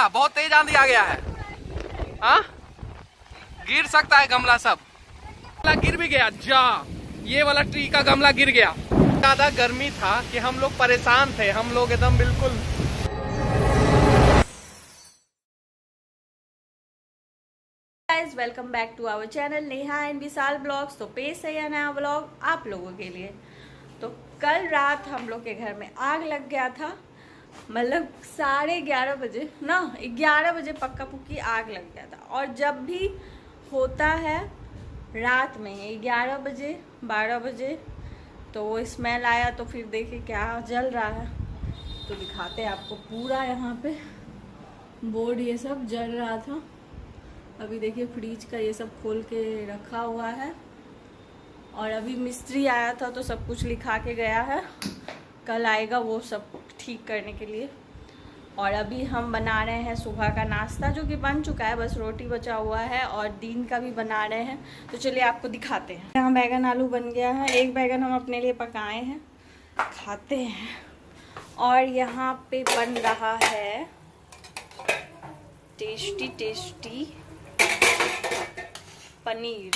बहुत तेज आंधी आ गया है। हाँ, गिर सकता है गमला, सब गमला गिर भी गया। जा, ये वाला ट्री का गमला गिर गया। ज्यादा गर्मी था कि हम लोग परेशान थे, हम लोग एकदम बिल्कुल। Guys, welcome back to our channel Neha and Vishal vlogs. तो पेश है यह नया ब्लॉग आप लोगों के लिए। तो कल रात हम लोग के घर में आग लग गया था, मतलब 11:30 बजे ना, 11 बजे पक्का पुक्की आग लग गया था। और जब भी होता है रात में 11 बजे 12 बजे तो वो स्मेल आया, तो फिर देखे क्या जल रहा है, तो दिखाते हैं आपको। पूरा यहाँ पे बोर्ड ये सब जल रहा था। अभी देखिए फ्रिज का ये सब खोल के रखा हुआ है, और अभी मिस्त्री आया था तो सब कुछ लिखा के गया है, कल आएगा वो सब ठीक करने के लिए। और अभी हम बना रहे हैं सुबह का नाश्ता, जो कि बन चुका है, बस रोटी बचा हुआ है, और दिन का भी बना रहे हैं। तो चलिए आपको दिखाते हैं। यहाँ बैगन आलू बन गया है, एक बैगन हम अपने लिए पकाए हैं, खाते हैं। और यहाँ पे बन रहा है टेस्टी टेस्टी पनीर,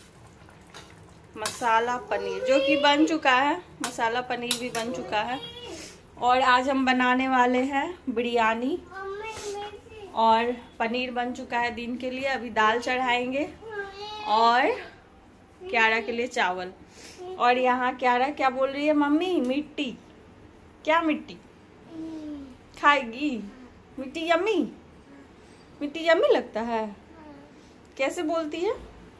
मसाला पनीर, जो कि बन चुका है। मसाला पनीर भी बन चुका है। और आज हम बनाने वाले हैं बिरयानी, और पनीर बन चुका है दिन के लिए। अभी दाल चढ़ाएंगे, और क्यारा के लिए चावल। और यहाँ क्यारा क्या बोल रही है, मम्मी मिट्टी, क्या मिट्टी खाएगी? मिट्टी यम्मी, मिट्टी यम्मी लगता है। कैसे बोलती है?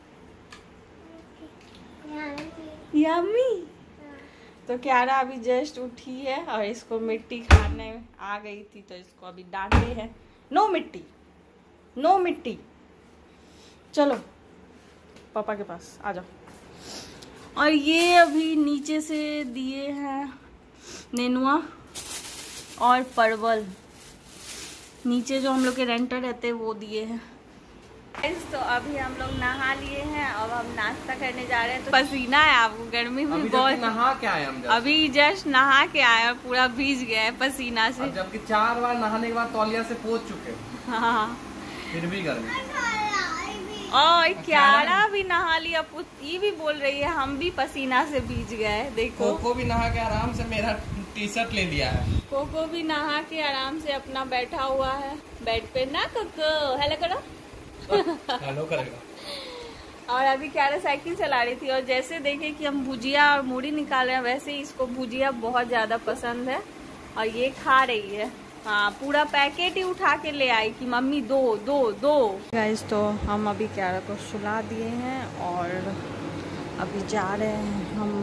यम्मी। तो क्यारा अभी जस्ट उठी है, और इसको मिट्टी खाने आ गई थी, तो इसको अभी डांटे हैं, नो मिट्टी, नो मिट्टी। चलो पापा के पास आ जाओ। और ये अभी नीचे से दिए हैं नेनुआ और परवल, नीचे जो हम लोग के रेंटर रहते हैं वो दिए हैं। तो अभी हम लोग नहा लिए हैं, अब हम नाश्ता करने जा रहे हैं। तो पसीना है आपको, गर्मी भी बहुत। नहा के आए हम, अभी जस्ट नहा के आए, पूरा भीज गया है पसीना से, जबकि 4 बार नहाने के बाद तौलिया से पोंछ चुके। हाँ, फिर भी गर्मी। और क्यारा भी नहा लिया, पुती भी बोल रही है हम भी पसीना से भीज गए। देखो कोको भी नहा के आराम से मेरा टी शर्ट ले लिया है। कोको भी नहा के आराम से अपना बैठा हुआ है बेड पे ना। कोको हेलो करो, हेलो करेगा। और अभी क्यारा साइकिल चला रही थी, और जैसे देखे कि हम भुजिया और मूढ़ी निकाल रहे हैं, वैसे ही इसको भुजिया बहुत ज्यादा पसंद है, और ये खा रही है। हाँ, पूरा पैकेट ही उठा के ले आई कि मम्मी दो दो दो। गाइस, तो हम अभी क्यारा को सुला दिए हैं, और अभी जा रहे हैं हम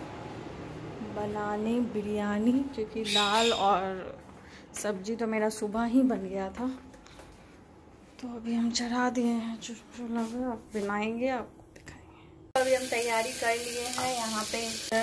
बनाने बिरयानी, क्योंकि दाल और सब्जी तो मेरा सुबह ही बन गया था। तो अभी हम चढ़ा दिए हैं चूल्हा पे, आप बनाएंगे, आपको दिखाएंगे। तो अभी हम तैयारी कर लिए हैं। यहाँ पे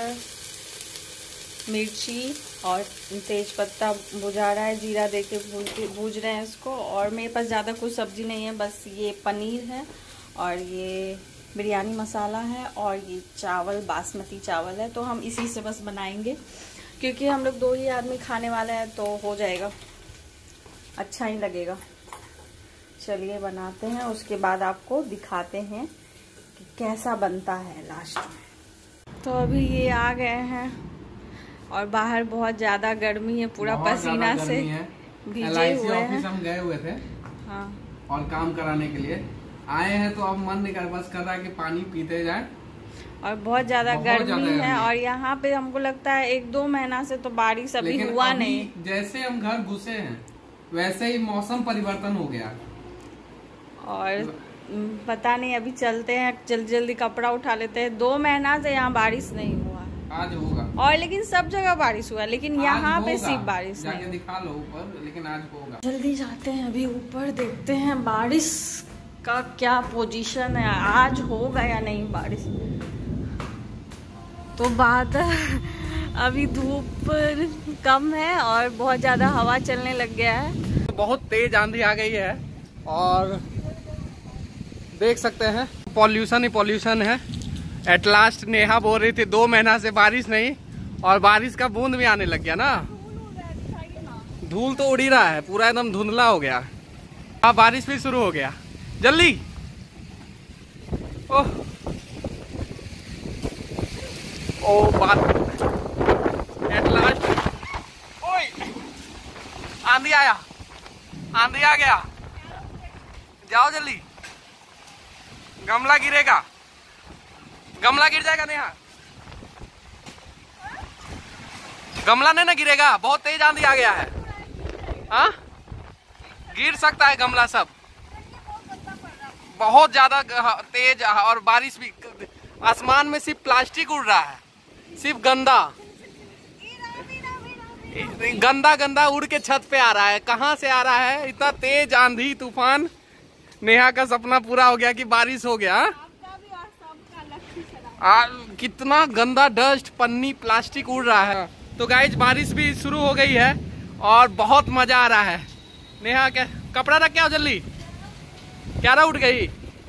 मिर्ची और तेज पत्ता भुजा रहा है, जीरा देके भूज रहे हैं इसको। और मेरे पास ज़्यादा कुछ सब्जी नहीं है, बस ये पनीर है, और ये बिरयानी मसाला है, और ये चावल बासमती चावल है। तो हम इसी से बस बनाएंगे, क्योंकि हम लोग 2 ही आदमी खाने वाले हैं, तो हो जाएगा, अच्छा ही लगेगा। चलिए बनाते हैं, उसके बाद आपको दिखाते हैं कि कैसा बनता है लास्ट में। तो अभी ये आ गए हैं, और बाहर बहुत ज़्यादा गर्मी है, पूरा पसीना से भीजे हुए हैं। हम गए हुए थे, हाँ, और काम कराने के लिए आए हैं, तो अब मन नहीं कर, बस कर रहा है कि पानी पीते जाए। और बहुत ज़्यादा गर्मी है, और यहाँ पे हमको लगता है 1-2 महीना से तो बारिश अभी हुआ नहीं। जैसे हम घर घुसे हैं वैसे ही मौसम परिवर्तन हो गया, और पता नहीं, अभी चलते हैं, जल्दी जल्दी कपड़ा उठा लेते हैं। 2 महीना से यहाँ बारिश नहीं हुआ, आज होगा। और लेकिन सब जगह बारिश हुआ, लेकिन यहाँ पे सिर्फ बारिश जाके नहीं। दिखा लो ऊपर, लेकिन आज होगा। जल्दी जाते हैं अभी ऊपर, देखते हैं बारिश का क्या पोजीशन है, आज होगा या नहीं बारिश। तो बात अभी धूप कम है, और बहुत ज्यादा हवा चलने लग गया है। बहुत तेज आंधी आ गई है, और देख सकते हैं पॉल्यूशन ही पॉल्यूशन है। एट लास्ट नेहा बोल रही थी 2 महीना से बारिश नहीं, और बारिश का बूंद भी आने लग गया ना। धूल तो उड़ ही रहा है, पूरा एकदम धुंधला हो गया। हाँ बारिश भी शुरू हो गया, जल्दी। ओह ओ बात एट लास्ट। ओए आंधी आया, आंधी आ गया, जाओ जल्दी, गमला गिरेगा, गमला गिर जाएगा नेहा, गमला नहीं ना गिरेगा, बहुत तेज आंधी आ गया है। हाँ गिर सकता है गमला सब, बहुत ज्यादा तेज, और बारिश भी, आसमान में सिर्फ प्लास्टिक उड़ रहा है, सिर्फ गंदा गंदा गंदा उड़ के छत पे आ रहा है। कहाँ से आ रहा है? इतना तेज आंधी तूफान। नेहा का सपना पूरा हो गया कि बारिश हो गया। कितना गंदा डस्ट, पन्नी, प्लास्टिक उड़ रहा है। तो गाइज बारिश भी शुरू हो गई है और बहुत मजा आ रहा है। नेहा क्या कपड़ा रख के आओ जल्दी, क्या उठ गई।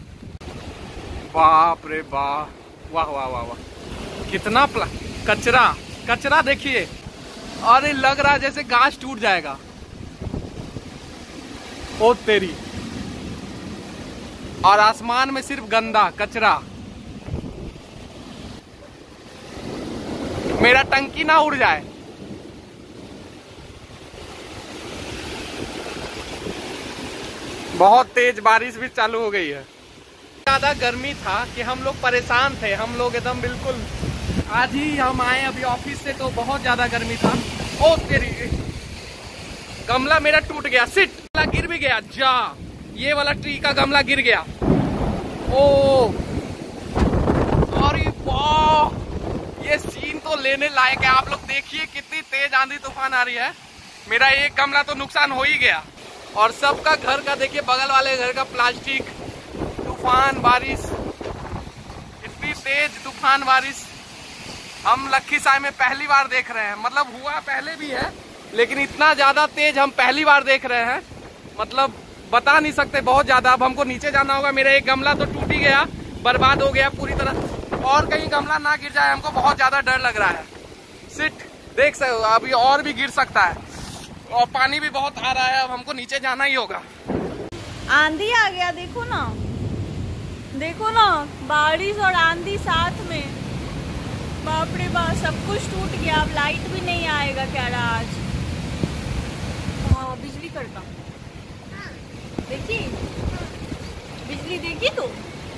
बाप रे बाप, वाह वाह वाह वाह, कितना कचरा कचरा देखिए, और लग रहा है जैसे गाछ टूट जाएगा। ओ तेरी, और आसमान में सिर्फ गंदा कचरा। मेरा टंकी ना उड़ जाए। बहुत तेज बारिश भी चालू हो गई है। ज्यादा गर्मी था कि हम लोग परेशान थे, हम लोग एकदम बिल्कुल। आज ही हम आए अभी ऑफिस से, तो बहुत ज्यादा गर्मी था। ओ तेरी, गमला मेरा टूट गया, सिट गमला गिर भी गया, जा ये वाला ट्री का गमला गिर गया। ओ अरे वाह, ये सीन तो लेने लायक है। आप लोग देखिए कितनी तेज आंधी तूफान आ रही है। मेरा एक गमला तो नुकसान हो ही गया, और सबका घर का देखिए, बगल वाले घर का प्लास्टिक। तूफान बारिश, इतनी तेज तूफान बारिश हम लखीसराय में पहली बार देख रहे हैं। मतलब हुआ पहले भी है, लेकिन इतना ज्यादा तेज हम पहली बार देख रहे हैं। मतलब बता नहीं सकते, बहुत ज्यादा। अब हमको नीचे जाना होगा। मेरा एक गमला तो टूट ही गया, बर्बाद हो गया पूरी तरह। और कहीं गमला ना गिर जाए, हमको बहुत ज्यादा डर लग रहा है। सिट देख सकते हो, अभी और भी गिर सकता है, और पानी भी बहुत आ रहा है। अब हमको नीचे जाना ही होगा। आंधी आ गया, देखो ना, देखो ना, बारिश और आंधी साथ में। बाप रे बाप, सब कुछ टूट गया। अब लाइट भी नहीं आएगा क्या आज? हाँ बिजली कड़का, देखी बिजली देखी तो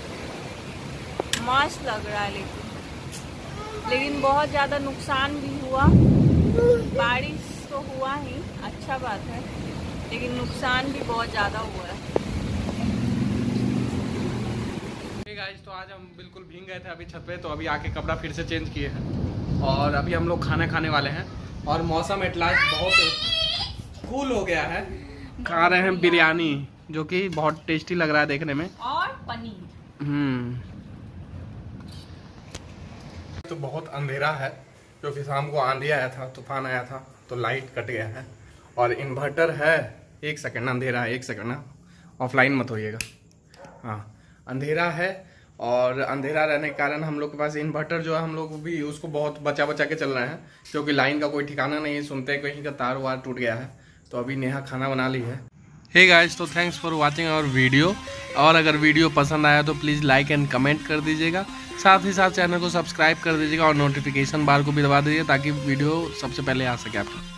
मस्त लग रहा है। लेकिन बहुत ज्यादा नुकसान भी हुआ। बारिश तो हुआ ही, अच्छा बात है, लेकिन नुकसान भी बहुत ज्यादा हुआ है। गाइस तो आज हम बिल्कुल भीग गए थे अभी छत पे, तो अभी आके कपड़ा फिर से चेंज किए हैं, और अभी हम लोग खाना खाने वाले हैं। और मौसम एट लास्ट बहुत कूल हो गया है। खा रहे हैं बिरयानी, जो कि बहुत टेस्टी लग रहा है देखने में, और पनीर। तो बहुत अंधेरा है, क्योंकि शाम को आंधी आया था, तूफान आया था, तो लाइट कट गया है। और इन्वर्टर है। एक सेकंड, अंधेरा है, एक सेकंड ना, ऑफलाइन मत होइएगा। हाँ अंधेरा है, और अंधेरा रहने के कारण हम लोग के पास इन्वर्टर जो है, हम लोग भी उसको बहुत बचा बचा के चल रहे हैं, क्योंकि लाइन का कोई ठिकाना नहीं है। सुनते कहीं का तार वार टूट गया है। तो अभी नेहा खाना बना ली है। हे गाइस, तो thanks for watching our video. और अगर वीडियो पसंद आया तो प्लीज़ लाइक एंड कमेंट कर दीजिएगा। साथ ही साथ चैनल को सब्सक्राइब कर दीजिएगा, और नोटिफिकेशन बार को भी दबा दीजिए, ताकि वीडियो सबसे पहले आ सके आपको।